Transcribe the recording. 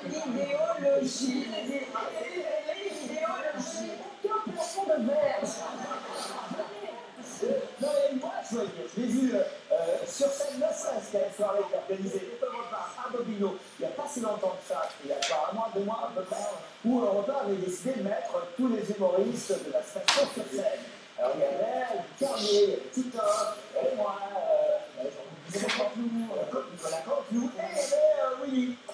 L'idéologie. Aucun plafond de verre. Non mais moi je veux dire, je l'ai vu sur scène, ne serait-ce qu'à la soirée organisée à Bobino, il n'y a pas si longtemps que ça, il y a apparemment 2 mois à peu près, où Europe 1 avait décidé de mettre tous les humoristes de la station sur scène. Alors il y avait Carnier, Titoff, et moi, Nicolas Canteloup, et il y avait Willy.